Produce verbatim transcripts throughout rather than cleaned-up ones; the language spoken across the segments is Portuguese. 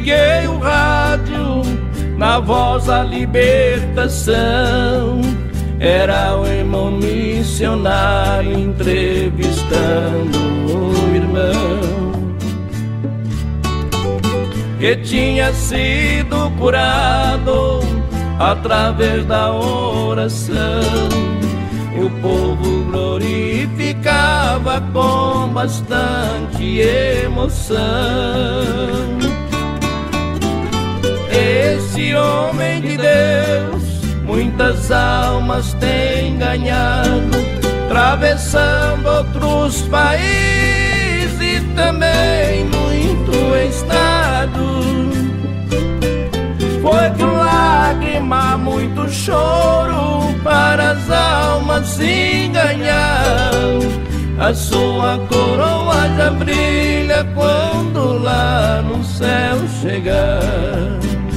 liguei o rádio na voz da libertação. Era o irmão missionário entrevistando o irmão que tinha sido curado através da oração. O povo glorificava com bastante emoção. Esse homem de Deus muitas almas tem ganhado, atravessando outros países e também muito estado. Foi com lágrima, muito choro, para as almas se ganhar. A sua coroa já brilha quando lá no céu chegar.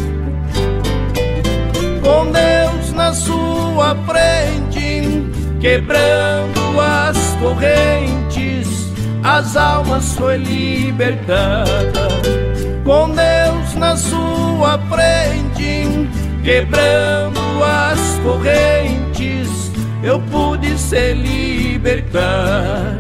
Com Deus na sua frente, quebrando as correntes, as almas foi libertada. Com Deus na sua frente, quebrando as correntes, eu pude ser libertado.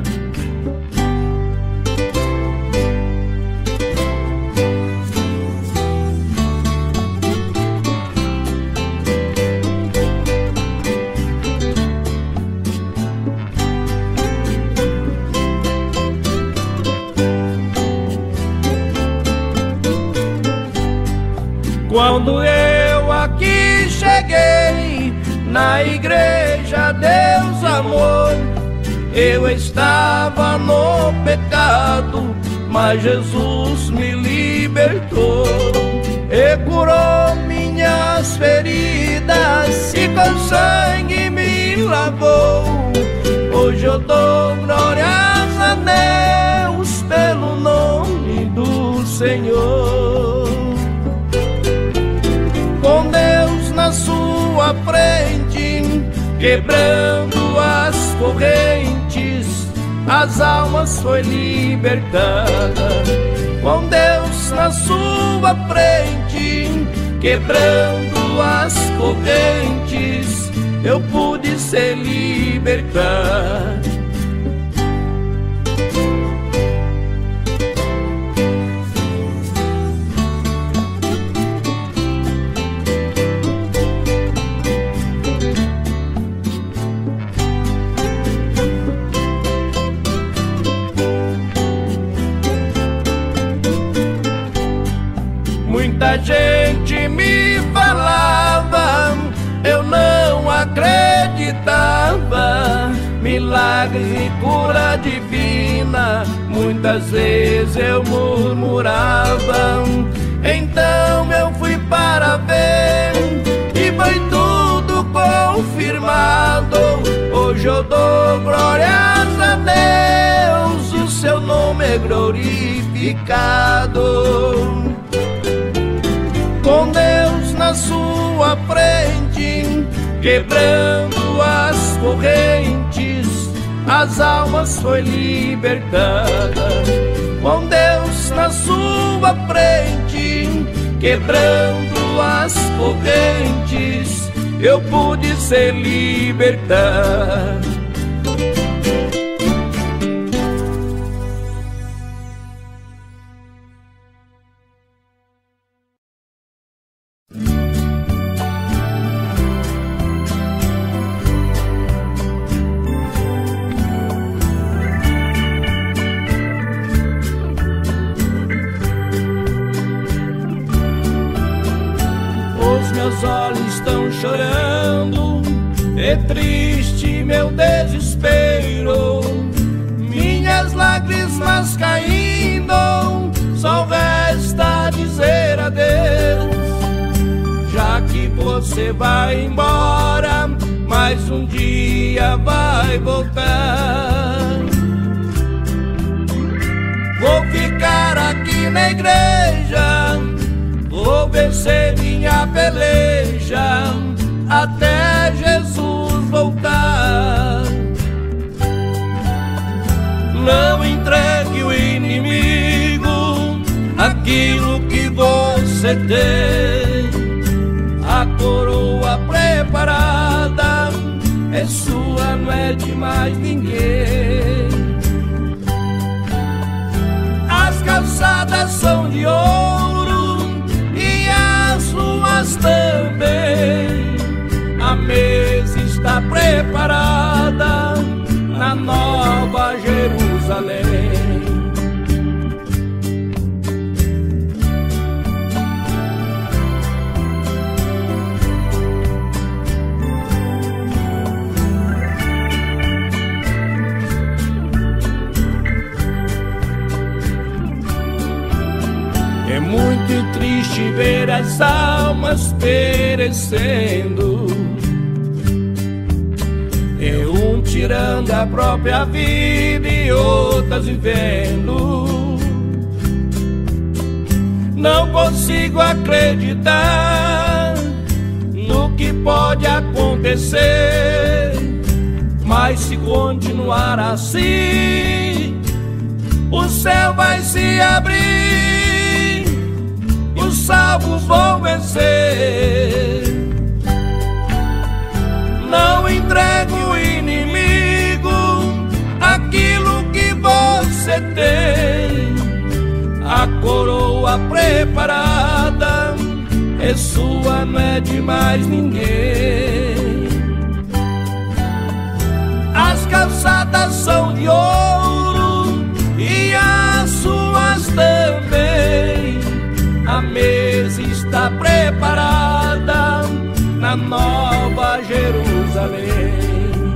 Quando eu aqui cheguei na igreja Deus Amor, eu estava no pecado, mas Jesus me libertou e curou minhas feridas e com sangue me lavou. Hoje eu dou glórias a Deus pelo nome do Senhor. Com Deus na sua frente, quebrando as correntes, as almas foi libertada. Com Deus na sua frente, quebrando as correntes, eu pude ser libertado. Muita gente me falava, eu não acreditava. Milagres e cura divina, muitas vezes eu murmurava. Então eu fui para ver e foi tudo confirmado. Hoje eu dou glórias a Deus, o seu nome é glorificado. Com Deus na sua frente, quebrando as correntes, as almas foi libertada. Com Deus na sua frente, quebrando as correntes, eu pude ser libertado. Meus olhos estão chorando, é triste meu desespero. Minhas lágrimas caindo, só resta dizer adeus. Já que você vai embora, mas um dia vai voltar. Vou ficar aqui na igreja, vou vencer minha peleja até Jesus voltar. Não entregue o inimigo aquilo que você você tem. A coroa preparada é sua, não é de mais ninguém. As calçadas são de ouro e as ruas também. A mesa está preparada na Nova Jerusalém. É muito triste ver as almas perecendo, e um tirando a própria vida e outras vivendo. Não consigo acreditar no que pode acontecer, mas se continuar assim, o céu vai se abrir, os salvos vão vencer. Não entregue o inimigo aquilo que você tem. A coroa preparada é sua, não é de mais ninguém. As calçadas são de ouro e as suas também. A mesa está preparada na Nova Jerusalém.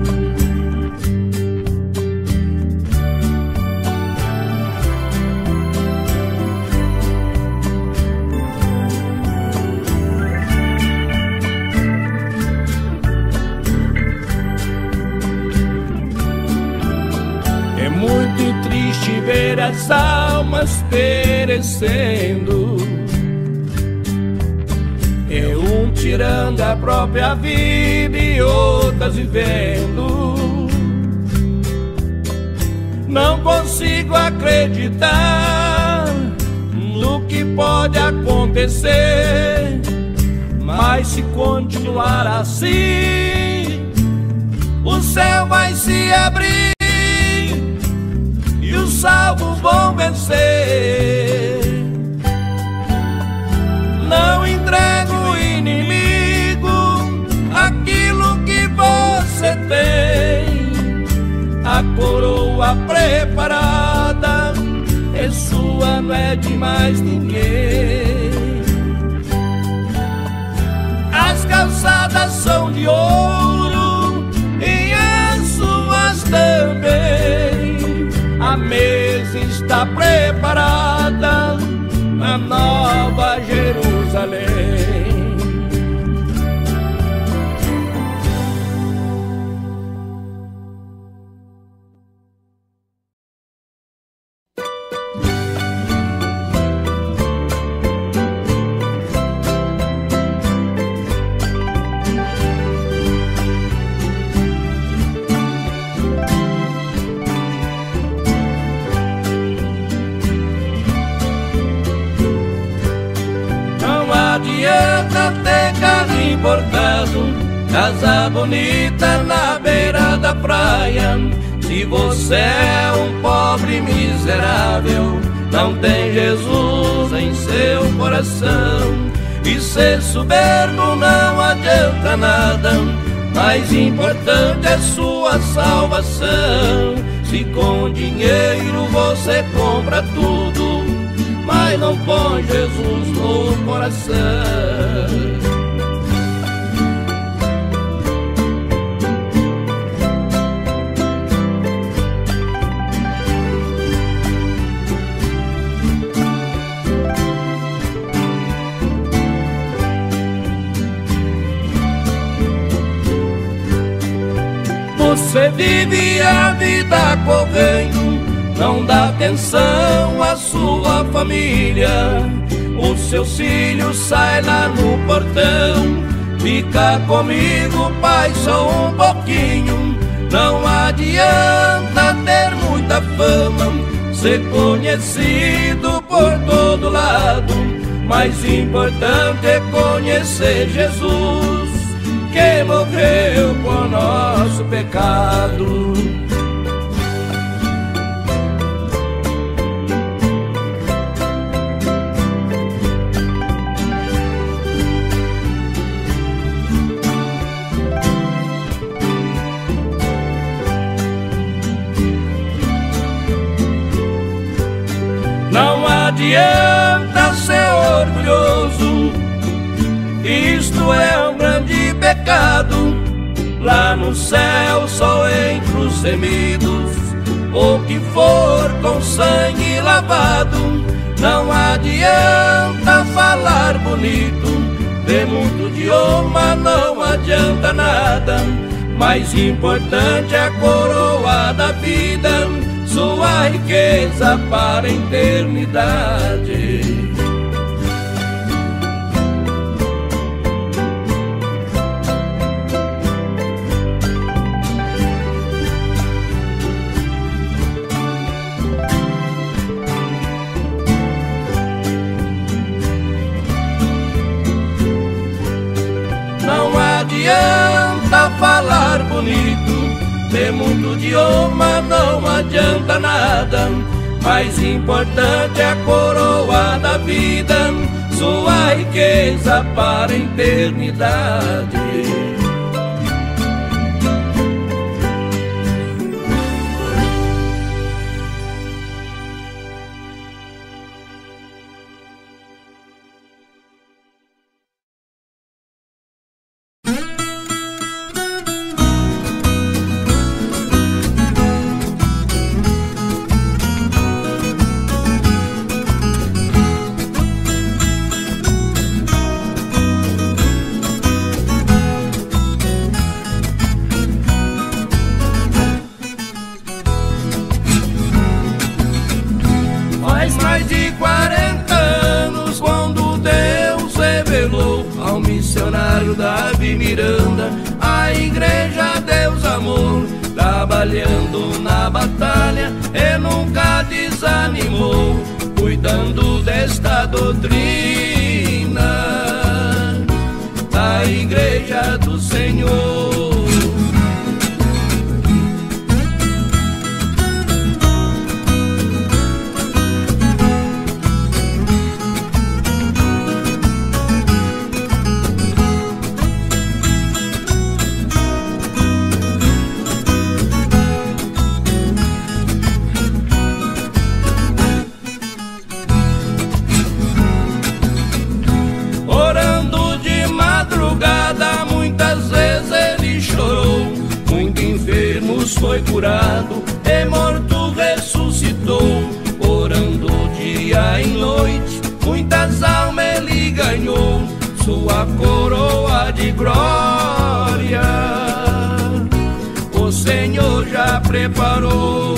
É muito triste ver as almas perecendo, é um tirando a própria vida e outras vivendo. Não consigo acreditar no que pode acontecer, mas se continuar assim, o céu vai se abrir e os salvos vão vencer. Não entregue o inimigo aquilo que você tem. A coroa preparada é sua, não é de mais ninguém. As calçadas são de ouro e as suas também. A mesa está preparada na Nova Jerusalém. Adianta ter carro importado, casa bonita na beira da praia, se você é um pobre miserável, não tem Jesus em seu coração. E ser soberbo não adianta nada, mais importante é sua salvação. Se com dinheiro você compra tudo, mas não põe Jesus no coração. Você vive a vida correndo, não dá atenção à sua família. Os seus filhos saem lá no portão, fica comigo, pai, só um pouquinho. Não adianta ter muita fama, ser conhecido por todo lado, mais importante é conhecer Jesus, que morreu por nosso pecado. Não adianta ser orgulhoso, isto é um grande pecado. Lá no céu só entre os remidos, ou que for com sangue lavado. Não adianta falar bonito, ter muito idioma não adianta nada. Mais importante é a coroa da vida, sua riqueza para a eternidade. Não adianta falar bonito, ter muito idioma não adianta nada. Mais importante é a coroa da vida, sua riqueza para a eternidade. Faz mais de quarenta anos, quando Deus revelou ao missionário Davi Miranda, a igreja Deus amor, trabalhando na batalha e nunca desanimou, cuidando desta doutrina da igreja do Senhor. Muitas vezes ele chorou, muito enfermos foi curado, e morto ressuscitou. Orando dia e noite, muitas almas ele ganhou, sua coroa de glória o Senhor já preparou.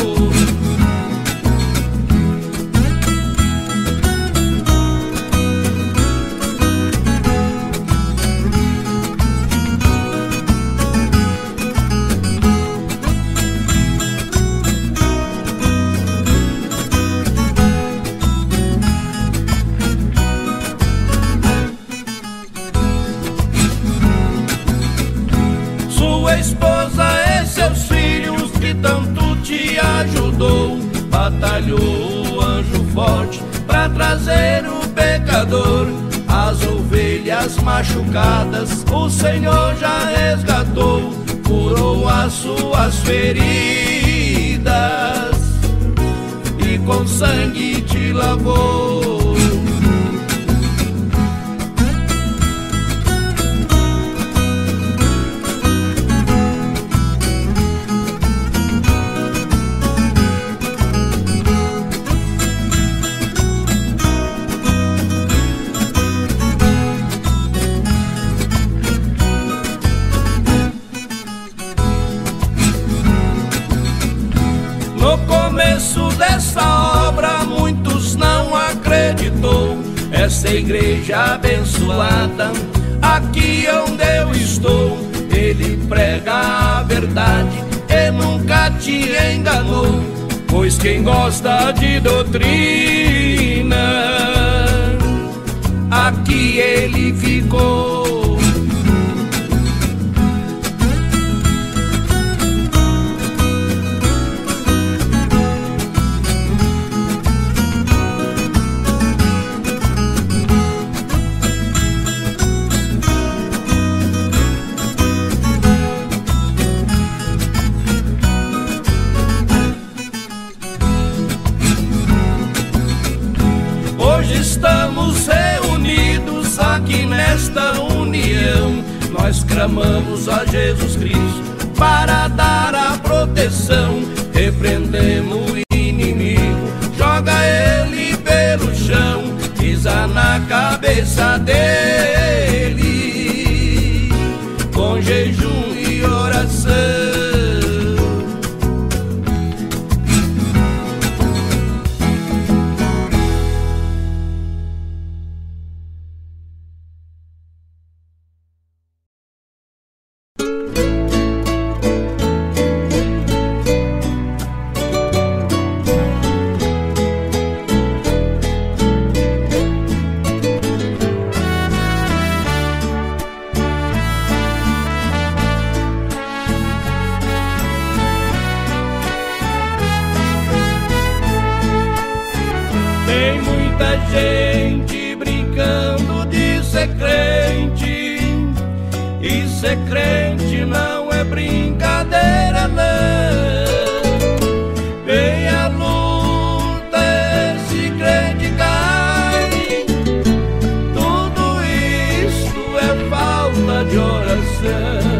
Sua esposa e seus filhos que tanto te ajudou, batalhou o anjo forte pra trazer o pecador. As ovelhas machucadas o Senhor já resgatou, curou as suas feridas e com sangue te lavou. No começo dessa obra muitos não acreditou, essa igreja abençoada aqui onde eu estou, ele prega a verdade e nunca te enganou, pois quem gosta de doutrina aqui ele ficou. Estamos reunidos aqui nesta união. Nós clamamos a Jesus Cristo para dar a proteção. Repreendemos o inimigo, joga ele pelo chão, pisa na cabeça dele, com jejum e oração. Gente brincando de ser crente, e ser crente não é brincadeira não. Vem a luta, esse crente cai. Tudo isto é falta de oração.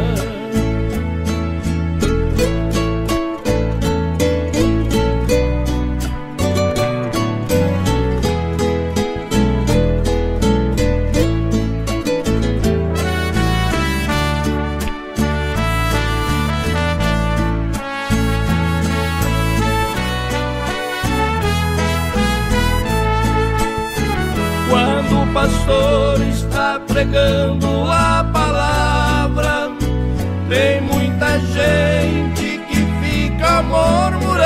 Quando o pastor está pregando a palavra, tem muita gente que fica murmurando,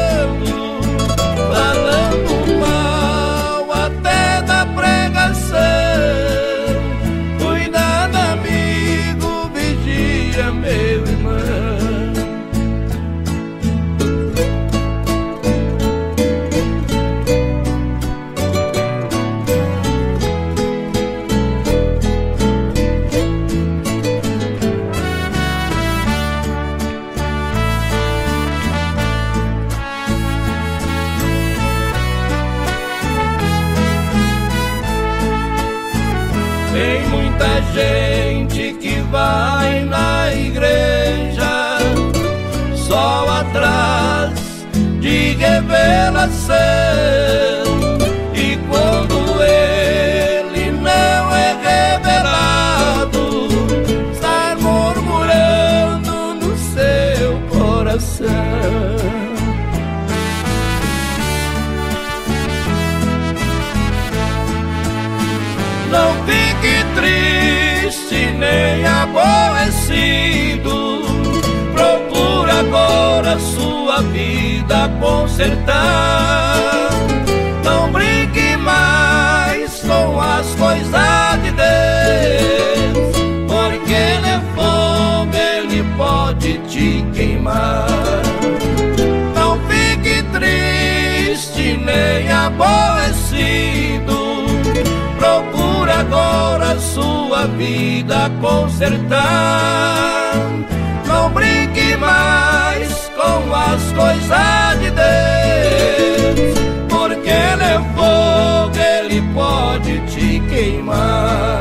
falando mal até da pregação. Cuidado, amigo, vigia, meu irmão. Tem muita gente que vai na igreja só atrás de revelação, e quando ele não é revelado, sai murmurando no seu coração. Não fique triste nem aborrecido, procura agora sua vida consertar. Não brinque mais com as coisas de Deus, porque ele é fogo, ele pode te queimar. Não fique triste nem aborrecido, procura agora sua vida consertar. Não brinque mais com as coisas de Deus, porque ele é fogo, ele pode te queimar.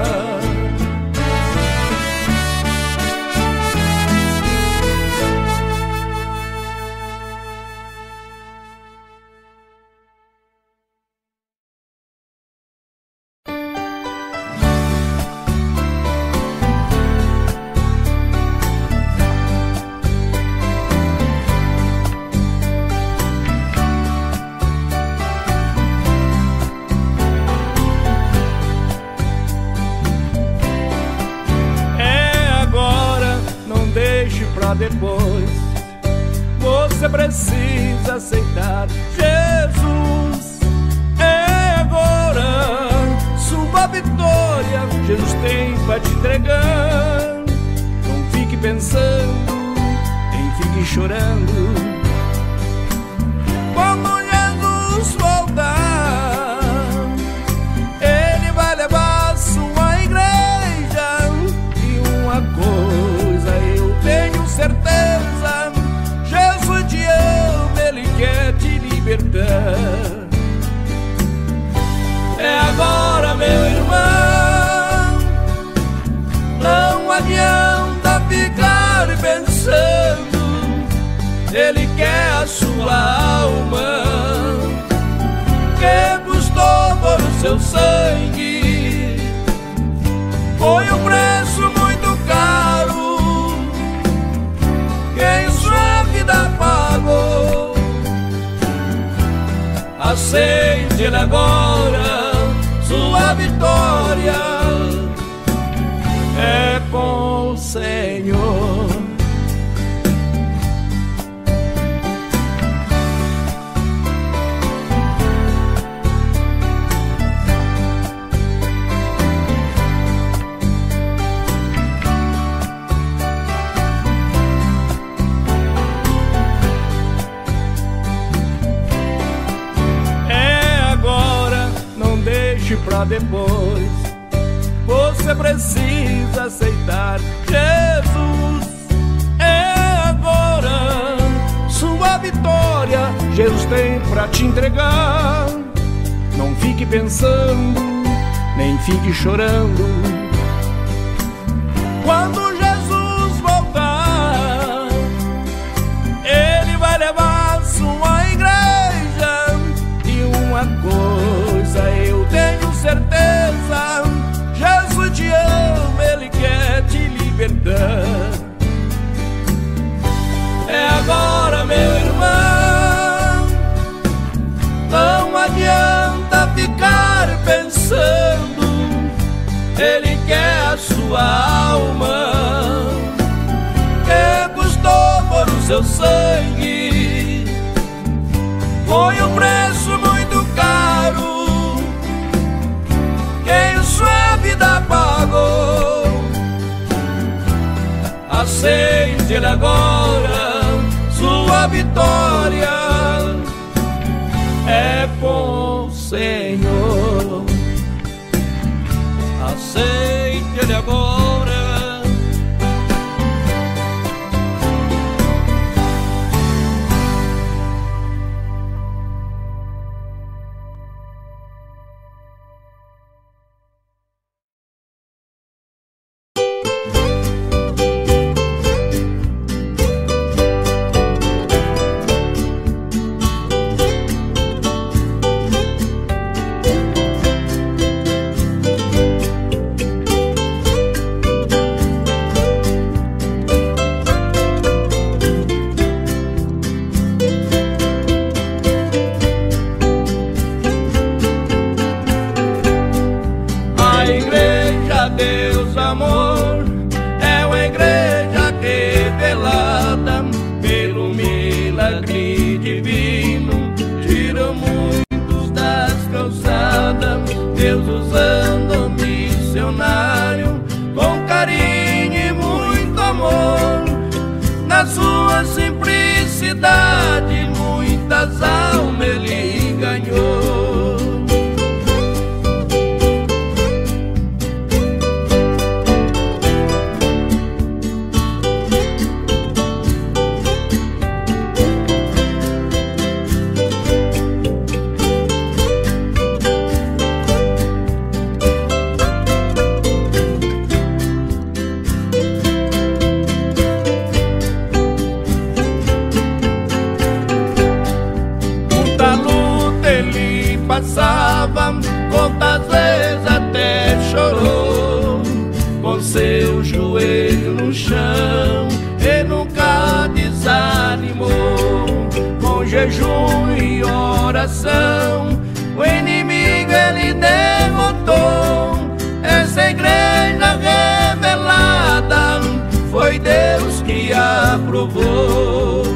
Depois você precisa aceitar Jesus. É agora sua vitória. Jesus tem pra te entregar. Não fique pensando, nem fique chorando. Quando Jesus voltar, Ele vai levar sua igreja. E uma coisa eu tenho certeza: Jesus te ama, Ele quer te libertar. É agora, meu irmão, não adianta ficar pensando. Ele quer a sua alma, que custou por o seu sangue. Foi um preço muito caro que em sua vida pagou. Aceite Ele agora, sua vitória é com o Senhor. Pra depois, você precisa aceitar Jesus. É agora, sua vitória Jesus tem pra te entregar. Não fique pensando, nem fique chorando. Quando Jesus voltar, Ele vai levar sua igreja. E uma coisa eu tenho certeza: Jesus te ama, Ele quer te libertar. É agora, meu irmão, não adianta ficar pensando. Ele quer a sua alma, que custou por o seu sangue. Foi um preço muito caro que em sua vida pagou. Aceite Ele agora, sua vitória é com o Senhor. Aceite Ele agora. Jejum e oração, o inimigo Ele derrotou. Essa igreja revelada foi Deus que aprovou.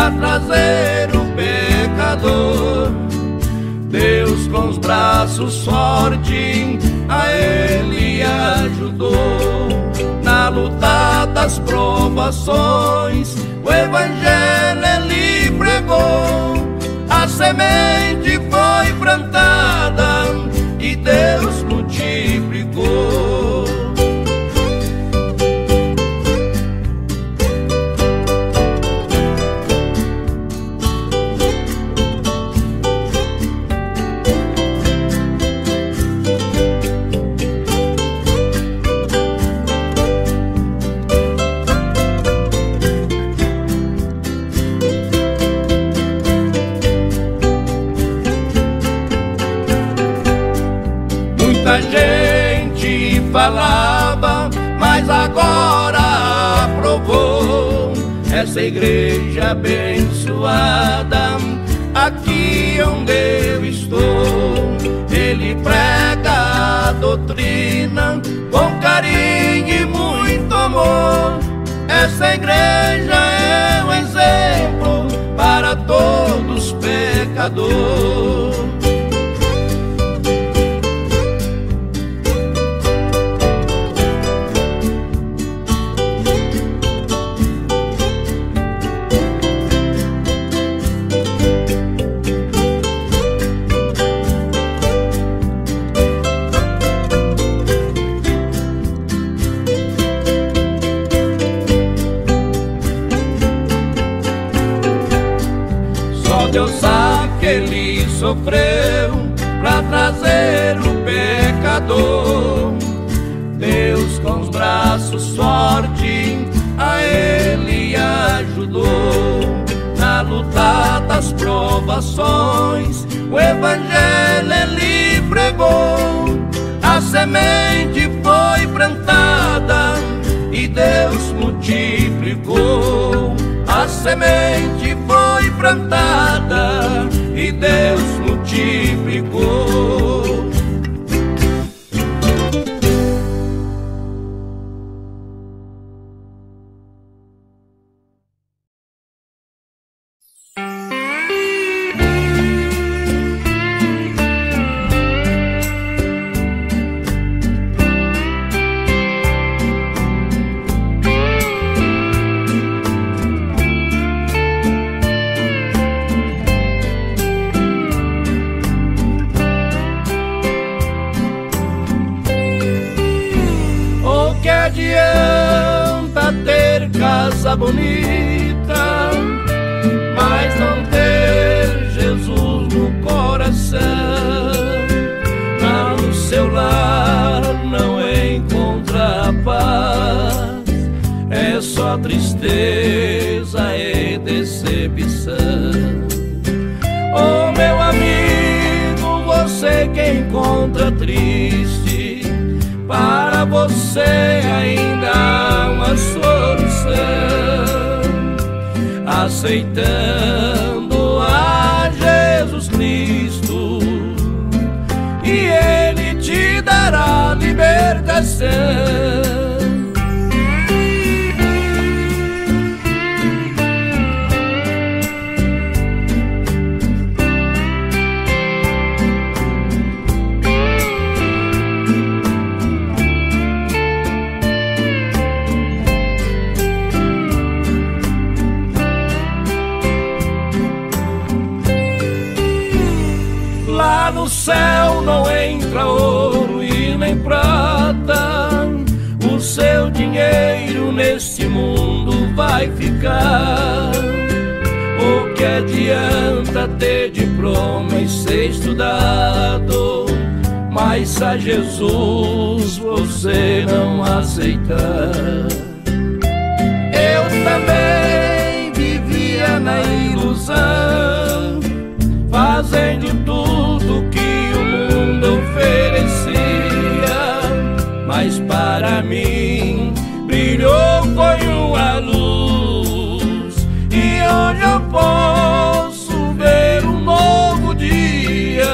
pra trazer o pecador. Deus com os braços fortes a ele ajudou. Na luta das provações o evangelho ele pregou. A semente foi plantada e Deus multiplicou. Muita gente falava, mas agora aprovou. Essa igreja abençoada, aqui onde eu estou. Ele prega a doutrina com carinho e muito amor. Essa igreja é um exemplo para todos os pecadores. Deus sabe que ele sofreu pra trazer o pecador. Deus com os braços fortes a ele ajudou. Na luta das provações o evangelho ele pregou. A semente foi plantada e Deus multiplicou. A semente foi plantada e Deus multiplicou. Adianta ter casa bonita, mas não ter Jesus no coração. No seu lar não encontra paz, é só tristeza e decepção. Oh, meu amigo, você que encontra triste, para você ainda há uma solução, aceitando a Jesus Cristo, e Ele te dará libertação. Lá no céu não entra ouro e nem prata, o seu dinheiro neste mundo vai ficar. O que adianta ter diploma e ser estudado, mas a Jesus você não aceitar? Eu também vivia na ilusão, fazendo tudo que o mundo oferecia, mas para mim brilhou foi uma luz, e hoje eu posso ver um novo dia.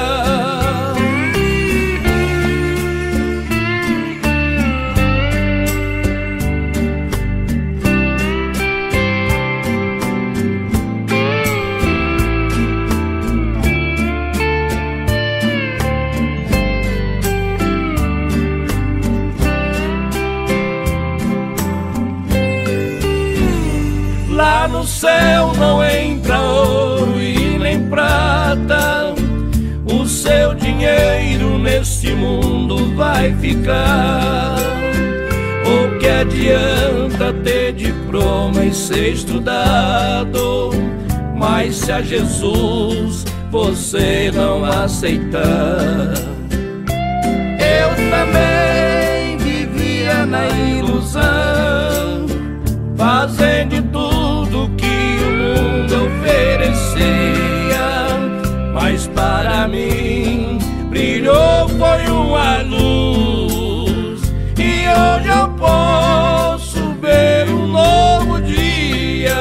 vai ficar. O que adianta ter diploma e ser estudado, mas se a Jesus você não aceitar? Eu também vivia na ilusão, fazendo de tudo que o mundo oferecia, mas para mim brilhou foi uma luz, e hoje eu posso ver um novo dia.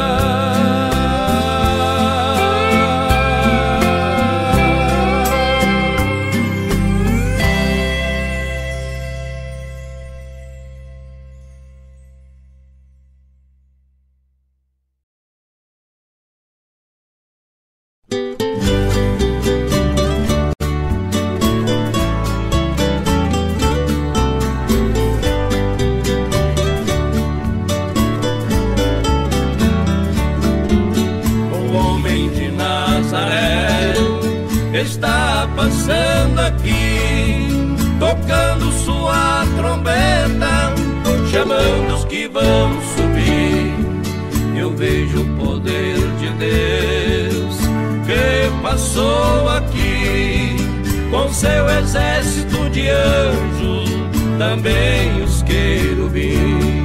Está passando aqui, tocando sua trombeta, chamando os que vão subir. Eu vejo o poder de Deus que passou aqui, com seu exército de anjos, também os querubins.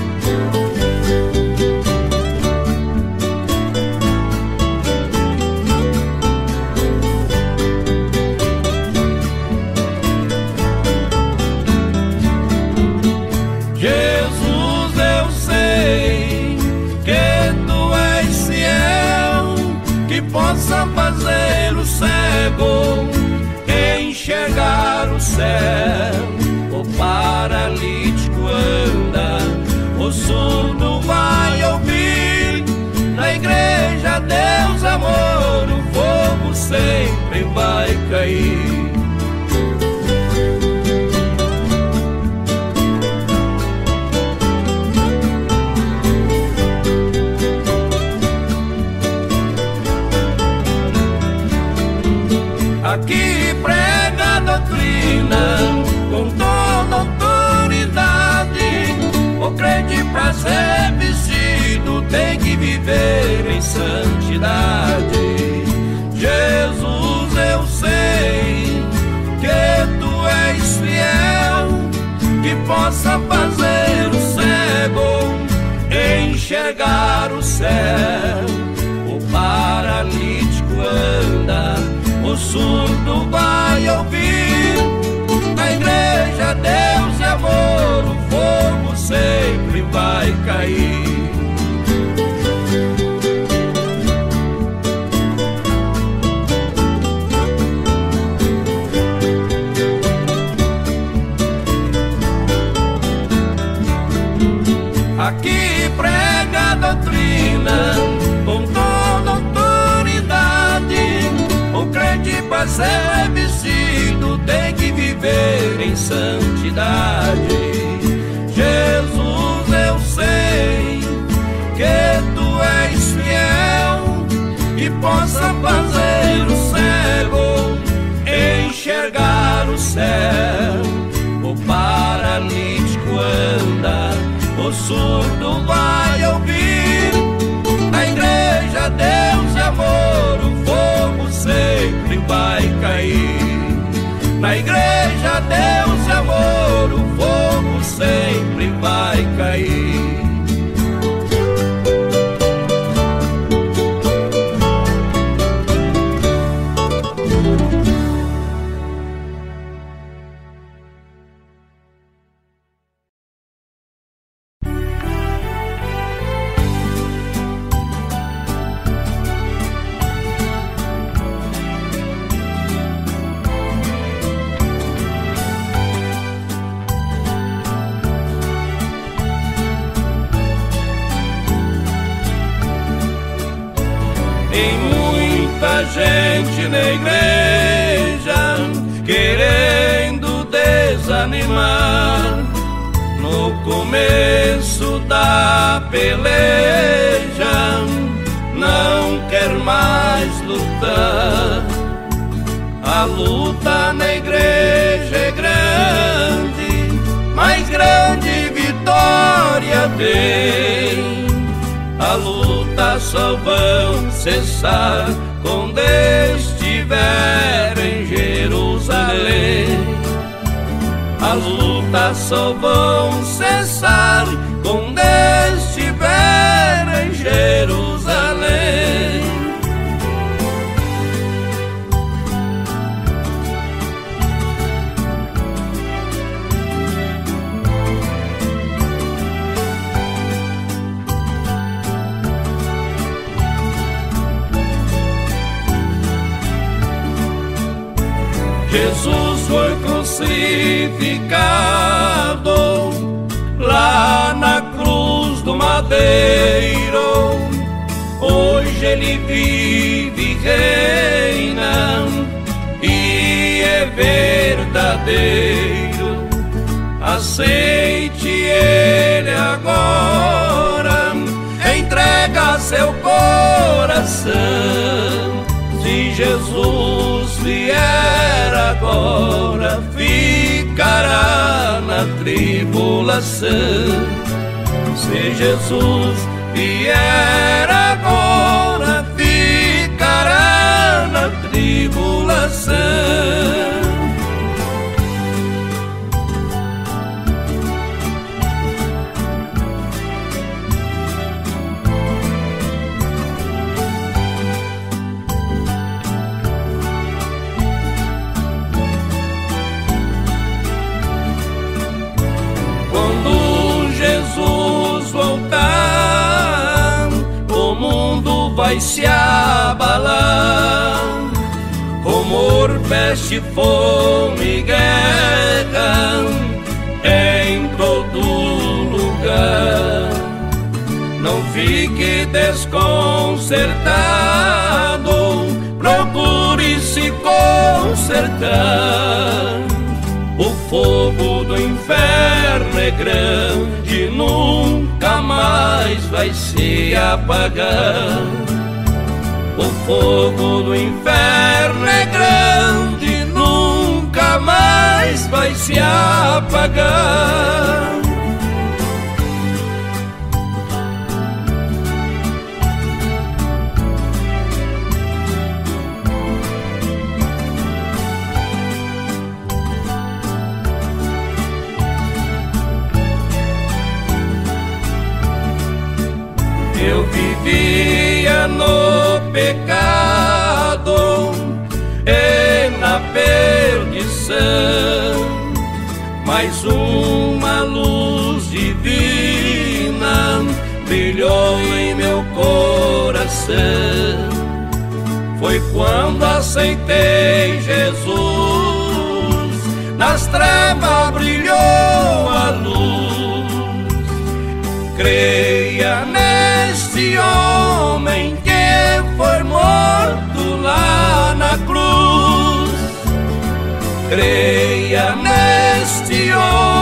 Possa fazer o cego enxergar o céu, o paralítico anda, o surdo vai ouvir. Na igreja Deus amor, o fogo sempre vai cair. Aqui prega a doutrina com toda autoridade. O crente pra ser vestido tem que viver em santidade. Jesus, eu sei que tu és fiel, que possa fazer o cego enxergar o céu. O paralítico anda, o surdo vai ouvir. Na igreja Deus é amor, o fogo sempre vai cair. Aqui prega a doutrina com toda autoridade. O crente para ser vestido tem que viver em santidade. Jesus, eu sei que tu és fiel, que possa fazer o cego enxergar o céu. O paralítico anda, o surdo vai ouvir. Na igreja Deus é amor, o fogo sempre vai cair. Na igreja Deus é amor, o fogo sempre vai cair. Gente na igreja querendo desanimar no começo da peleja, não quer mais lutar. A luta na igreja é grande, tem. A luta só vão cessar quando estiver em Jerusalém. As lutas só vão cessar quando estiver em Jerusalém. Jesus foi crucificado lá na cruz do madeiro. Hoje ele vive e reina e é verdadeiro. Aceite ele agora, entrega seu coração. Se Jesus vier agora, ficará na tribulação. Se Jesus vier agora, ficará na tribulação. Vai se abalar, rumor, peste, fome, guerra em todo lugar. Não fique desconcertado, procure se consertar. O fogo do inferno é grande, nunca mais vai se apagar. O fogo do inferno é grande, nunca mais vai se apagar. Eu vivia no pecado e na perdição, mas uma luz divina brilhou em meu coração. Foi quando aceitei Jesus, nas trevas brilhou a luz. Creia neste homem que foi morto lá na cruz. Creia neste homem